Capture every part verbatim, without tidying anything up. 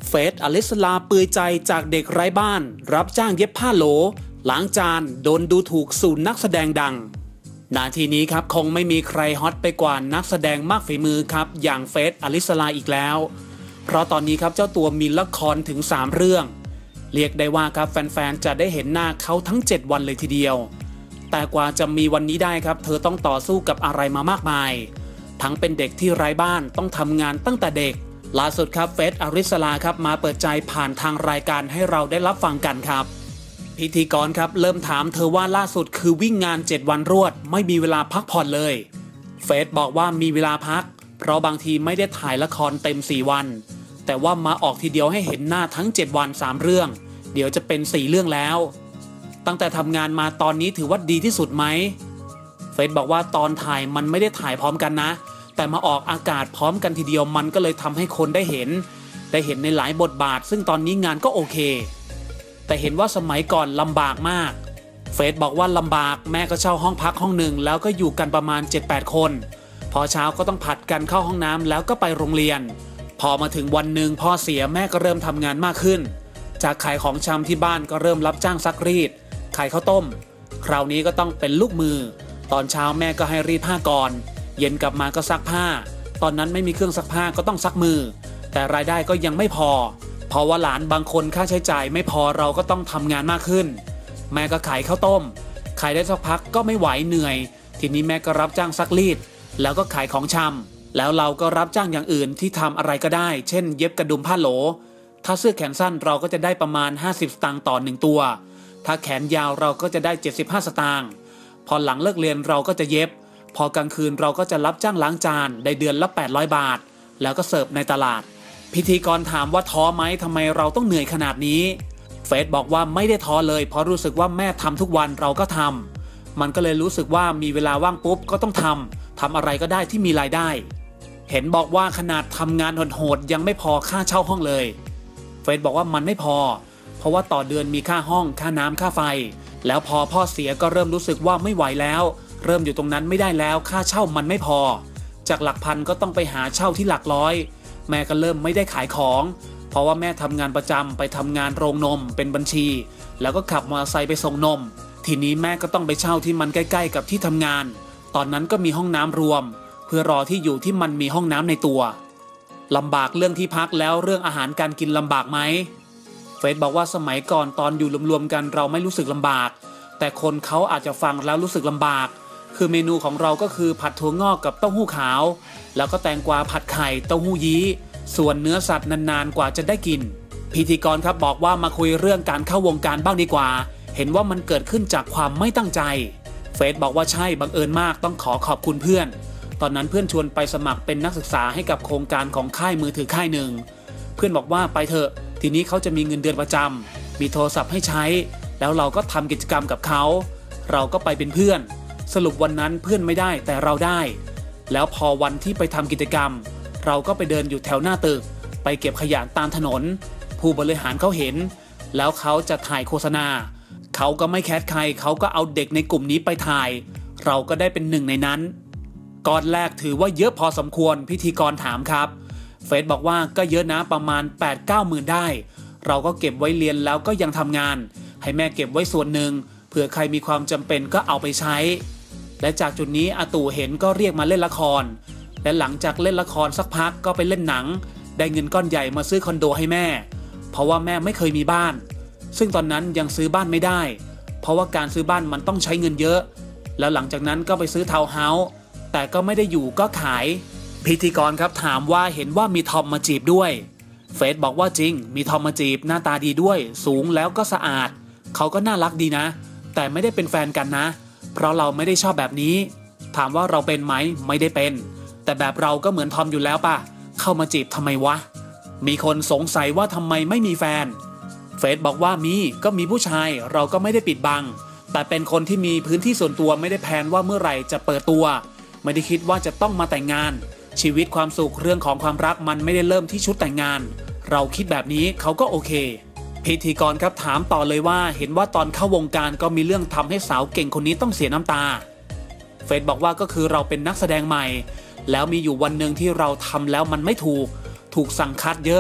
เฟสอลิสลาเปือยใจจากเด็กไร้บ้านรับจ้างเย็บผ้าโหลล้างจานโดนดูถูกสู่นักแสดงดังนาทีนี้ครับคงไม่มีใครฮอตไปกว่านักแสดงมากฝีมือครับอย่างเฟสอลิสลาอีกแล้วเพราะตอนนี้ครับเจ้าตัวมีละครถึงสามเรื่องเรียกได้ว่าครับแฟนๆจะได้เห็นหน้าเขาทั้งเจ็ดวันเลยทีเดียวแต่กว่าจะมีวันนี้ได้ครับเธอต้องต่อสู้กับอะไรมามากมายทั้งเป็นเด็กที่ไร้บ้านต้องทำงานตั้งแต่เด็กล่าสุดครับเฟสอลิสลาครับมาเปิดใจผ่านทางรายการให้เราได้รับฟังกันครับพิธีกรครับเริ่มถามเธอว่าล่าสุดคือวิ่งงานเจ็ดวันรวดไม่มีเวลาพักผ่อนเลยเฟสบอกว่ามีเวลาพักเพราะบางทีไม่ได้ถ่ายละครเต็มสี่วันแต่ว่ามาออกทีเดียวให้เห็นหน้าทั้งเจ็ดวันสามเรื่องเดี๋ยวจะเป็นสี่เรื่องแล้วตั้งแต่ทำงานมาตอนนี้ถือว่าดีที่สุดไหมเฟสบอกว่าตอนถ่ายมันไม่ได้ถ่ายพร้อมกันนะแต่มาออกอากาศพร้อมกันทีเดียวมันก็เลยทำให้คนได้เห็นได้เห็นในหลายบทบาทซึ่งตอนนี้งานก็โอเคแต่เห็นว่าสมัยก่อนลำบากมากเฟสบอกว่าลำบากแม่ก็เช่าห้องพักห้องหนึ่งแล้วก็อยู่กันประมาณ เจ็ดแปด คนพอเช้าก็ต้องผัดกันเข้าห้องน้ำแล้วก็ไปโรงเรียนพอมาถึงวันหนึ่งพ่อเสียแม่ก็เริ่มทำงานมากขึ้นจากขายของชำที่บ้านก็เริ่มรับจ้างซักรีดขายข้าวต้มคราวนี้ก็ต้องเป็นลูกมือตอนเช้าแม่ก็ให้รีดผ้าก่อนเย็นกลับมาก็ซักผ้าตอนนั้นไม่มีเครื่องซักผ้าก็ต้องซักมือแต่รายได้ก็ยังไม่พอเพราะว่าหลานบางคนค่าใช้จ่ายไม่พอเราก็ต้องทำงานมากขึ้นแม่ก็ขายข้าวต้มขายได้สักพักก็ไม่ไหวเหนื่อยทีนี้แม่ก็รับจ้างซักรีดแล้วก็ขายของชำแล้วเราก็รับจ้างอย่างอื่นที่ทำอะไรก็ได้เช่นเย็บกระดุมผ้าโหลถ้าเสื้อแขนสั้นเราก็จะได้ประมาณห้าสิบสตางค์ต่อหนึ่งตัวถ้าแขนยาวเราก็จะได้เจ็ดสิบห้าสตางค์พอหลังเลิกเรียนเราก็จะเย็บพอกลางคืนเราก็จะรับจ้างล้างจานได้เดือนละแปดร้อยบาทแล้วก็เสิร์ฟในตลาดพิธีกรถามว่าท้อไหมทำไมเราต้องเหนื่อยขนาดนี้เฟสบอกว่าไม่ได้ท้อเลยเพราะรู้สึกว่าแม่ทำทุกวันเราก็ทำมันก็เลยรู้สึกว่ามีเวลาว่างปุ๊บก็ต้องทำทำอะไรก็ได้ที่มีรายได้เห็นบอกว่าขนาดทำงานโหดๆยังไม่พอค่าเช่าห้องเลยเฟสบอกว่ามันไม่พอเพราะว่าต่อเดือนมีค่าห้องค่าน้ำค่าไฟแล้วพอพ่อเสียก็เริ่มรู้สึกว่าไม่ไหวแล้วเริ่มอยู่ตรงนั้นไม่ได้แล้วค่าเช่ามันไม่พอจากหลักพันก็ต้องไปหาเช่าที่หลักร้อยแม่ก็เริ่มไม่ได้ขายของเพราะว่าแม่ทำงานประจำไปทำงานโรงนมเป็นบัญชีแล้วก็ขับมอเตอร์ไซค์ไปส่งนมทีนี้แม่ก็ต้องไปเช่าที่มันใกล้ๆกับที่ทำงานตอนนั้นก็มีห้องน้ำรวมเพื่อรอที่อยู่ที่มันมีห้องน้ำในตัวลำบากเรื่องที่พักแล้วเรื่องอาหารการกินลำบากไหมเฟสบอกว่าสมัยก่อนตอนอยู่รวมๆกันเราไม่รู้สึกลำบากแต่คนเขาอาจจะฟังแล้วรู้สึกลำบากคือเมนูของเราก็คือผัดถั่วงอกกับเต้าหู้ขาวแล้วก็แตงกวาผัดไข่เต้าหู้ยี้ส่วนเนื้อสัตว์นานๆกว่าจะได้กินพิธีกรครับบอกว่ามาคุยเรื่องการเข้าวงการบ้างดีกว่าเห็นว่ามันเกิดขึ้นจากความไม่ตั้งใจเฟสบอกว่าใช่บังเอิญมากต้องขอขอบคุณเพื่อนตอนนั้นเพื่อนชวนไปสมัครเป็นนักศึกษาให้กับโครงการของค่ายมือถือค่ายหนึ่งเพื่อนบอกว่าไปเถอะทีนี้เขาจะมีเงินเดือนประจำมีโทรศัพท์ให้ใช้แล้วเราก็ทำกิจกรรมกับเขาเราก็ไปเป็นเพื่อนสรุปวันนั้นเพื่อนไม่ได้แต่เราได้แล้วพอวันที่ไปทำกิจกรรมเราก็ไปเดินอยู่แถวหน้าตึกไปเก็บขยะตามถนนผู้บริหารเขาเห็นแล้วเขาจะถ่ายโฆษณาเขาก็ไม่แคสใครเขาก็เอาเด็กในกลุ่มนี้ไปถ่ายเราก็ได้เป็นหนึ่งในนั้นก้อนแรกถือว่าเยอะพอสมควรพิธีกรถามครับเฟสบอกว่าก็เยอะนะประมาณ แปดเก้า หมื่นได้เราก็เก็บไว้เรียนแล้วก็ยังทำงานให้แม่เก็บไว้ส่วนหนึ่งเผื่อใครมีความจำเป็นก็เอาไปใช้และจากจุดนี้อาตู่เห็นก็เรียกมาเล่นละครและหลังจากเล่นละครสักพักก็ไปเล่นหนังได้เงินก้อนใหญ่มาซื้อคอนโดให้แม่เพราะว่าแม่ไม่เคยมีบ้านซึ่งตอนนั้นยังซื้อบ้านไม่ได้เพราะว่าการซื้อบ้านมันต้องใช้เงินเยอะแล้วหลังจากนั้นก็ไปซื้อทาวน์เฮาส์แต่ก็ไม่ได้อยู่ก็ขายพิธีกรครับถามว่าเห็นว่ามีทอมมาจีบด้วยเฟสบอกว่าจริงมีทอมมาจีบหน้าตาดีด้วยสูงแล้วก็สะอาดเขาก็น่ารักดีนะแต่ไม่ได้เป็นแฟนกันนะเพราะเราไม่ได้ชอบแบบนี้ถามว่าเราเป็นไหมไม่ได้เป็นแต่แบบเราก็เหมือนทอมอยู่แล้วป่ะเข้ามาจีบทำไมวะมีคนสงสัยว่าทำไมไม่มีแฟนเฟสบอกว่ามีก็มีผู้ชายเราก็ไม่ได้ปิดบังแต่เป็นคนที่มีพื้นที่ส่วนตัวไม่ได้แพลนว่าเมื่อไหร่จะเปิดตัวไม่ได้คิดว่าจะต้องมาแต่งงานชีวิตความสุขเรื่องของความรักมันไม่ได้เริ่มที่ชุดแต่งงานเราคิดแบบนี้เขาก็โอเคพิธีกรครับถามต่อเลยว่าเห็นว่าตอนเข้าวงการก็มีเรื่องทำให้สาวเก่งคนนี้ต้องเสียน้ำตาเฟสบอกว่าก็คือเราเป็นนักแสดงใหม่แล้วมีอยู่วันหนึ่งที่เราทำแล้วมันไม่ถูกถูกสั่งคัดเยอะ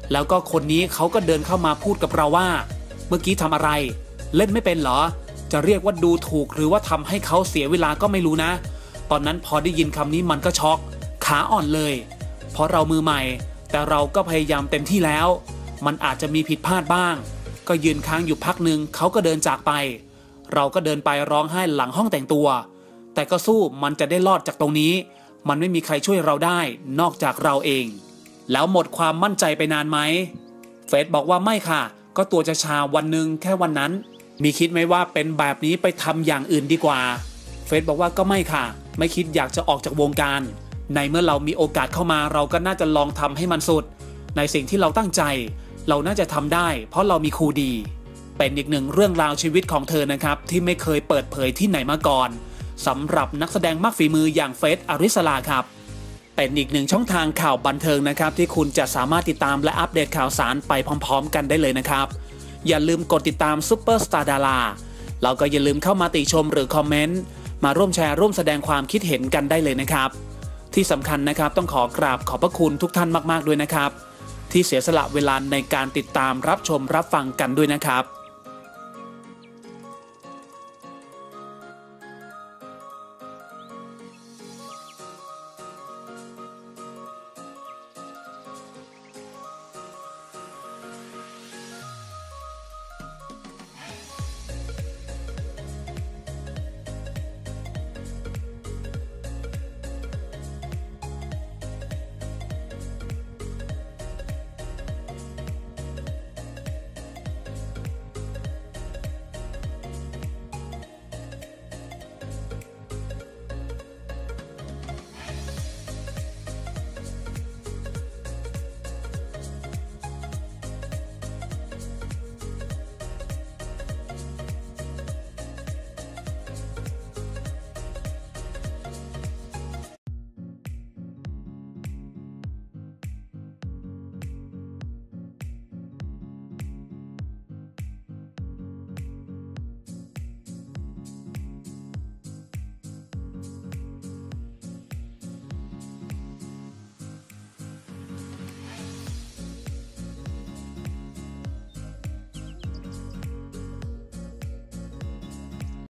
แล้วก็คนนี้เขาก็เดินเข้ามาพูดกับเราว่าเมื่อกี้ทำอะไรเล่นไม่เป็นเหรอจะเรียกว่าดูถูกหรือว่าทำให้เขาเสียเวลาก็ไม่รู้นะตอนนั้นพอได้ยินคำนี้มันก็ช็อกขาอ่อนเลยเพราะเรามือใหม่แต่เราก็พยายามเต็มที่แล้วมันอาจจะมีผิดพลาดบ้างก็ยืนค้างอยู่พักหนึ่งเขาก็เดินจากไปเราก็เดินไปร้องไห้หลังห้องแต่งตัวแต่ก็สู้มันจะได้รอดจากตรงนี้มันไม่มีใครช่วยเราได้นอกจากเราเองแล้วหมดความมั่นใจไปนานไหมเฟซบอกว่าไม่ค่ะก็ตัวจะชาวันหนึ่งแค่วันนั้นมีคิดไหมว่าเป็นแบบนี้ไปทำอย่างอื่นดีกว่าเฟซบอกว่าก็ไม่ค่ะไม่คิดอยากจะออกจากวงการในเมื่อเรามีโอกาสเข้ามาเราก็น่าจะลองทำให้มันสุดในสิ่งที่เราตั้งใจเราน่าจะทำได้เพราะเรามีครูดีเป็นอีกหนึ่งเรื่องราวชีวิตของเธอนะครับที่ไม่เคยเปิดเผยที่ไหนมาก่อนสำหรับนักแสดงมากฝีมืออย่างเฟซอริสลาครับเป็นอีกหนึ่งช่องทางข่าวบันเทิงนะครับที่คุณจะสามารถติดตามและอัปเดตข่าวสารไปพร้อมๆกันได้เลยนะครับอย่าลืมกดติดตามซุปเปอร์สตาร์ดาราแล้วก็อย่าลืมเข้ามาติชมหรือคอมเมนต์มาร่วมแชร์ร่วมแสดงความคิดเห็นกันได้เลยนะครับที่สำคัญนะครับต้องขอกราบขอบพระคุณทุกท่านมากๆด้วยนะครับที่เสียสละเวลาในการติดตามรับชมรับฟังกันด้วยนะครับ